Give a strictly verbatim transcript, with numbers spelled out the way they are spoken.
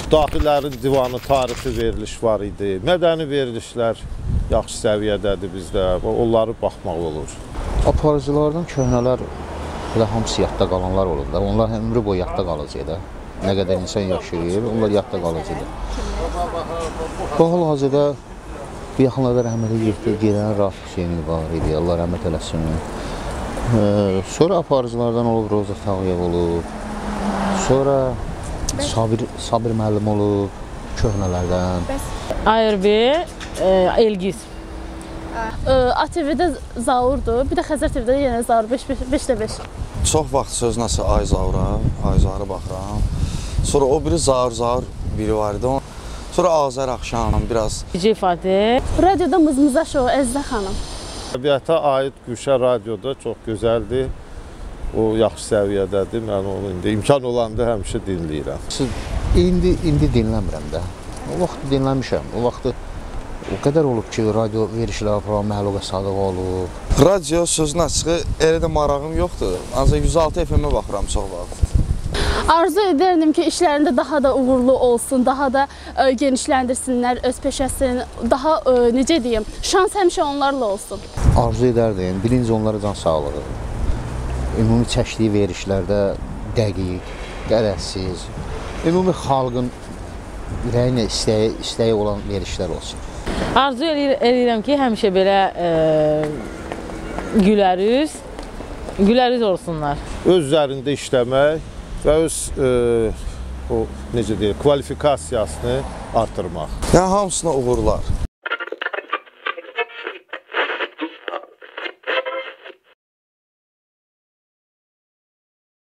Daxillərin divanı tarixi veriliş var idi. Mədəni verilişlər yaxşı səviyyədədir bizdə. Onları baxmaq olur. Aparıcılardan köhnələr elə hamısı yadda qalanlar olur da. Onlar ömrü boyu yadda qalacaq da. Nə qədər insan yaşayır, onlar yadda qalacaq da. Bu hal-hazırda bu yaxınlarda rəhmətə gedən Rafiq Hüseyni var idi. Allah rəhmət eləsin. Ee, sonra aparıcılardan olub Roza Tağıyev olub. Sonra Sabir, Sabir müəllim olub, köhnələrdən. Ayırbi, e, Elgiz. A T V-də Zaurdur, bir də Xəzər T V-də yenə Zaur beşdə beş. Çox vaxt söz nəsə Ay Zaura, Ay Zaura baxıram. Sonra o biri Zaur, Zaur biri var idi. Sonra Azər Axşam, biraz. Ceyfadi. Radioda Mızmıza şovu, Əzizə xanım. Təbiətə aid Gülşən radioda çox gözəldir. O yaxşı səviyyədədir. Mən onu indi imkan olanda həmişə dinləyirəm. İndi, indi dinləmirəm də. O vaxt dinləmişəm. O vaxtı o qədər olub ki, radio verişlər aparan Məluqə Sadıq olub. Radio sözün açığı elə də marağım yoxdur. Ancaq yüz altı F M-ə baxıram çox vaxt. Arzu edərdim ki, işlərində daha da uğurlu olsun, daha da ə, genişləndirsinlər öz peşəsini, daha ə, necə deyim, şans həmişə onlarla olsun. Arzu edərdim, birinci onlara can sağlığı. Ümumi çəkdiyi verişlərdə dəqiq, qərəzsiz, ümumi xalqın ürəyinə istəyi, istəyi olan verişlər olsun. Arzu edirəm ki, həmişə belə e, gülərüz, gülərüz olsunlar. Öz üzərində işləmək və öz e, o necə deyək, kvalifikasiyasını artırmaq. Yəni hamısına uğurlar.